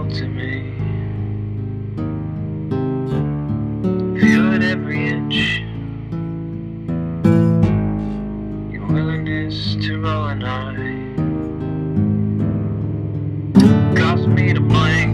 to me. Feel it every inch. Your willingness to roll an eye caused me to blink.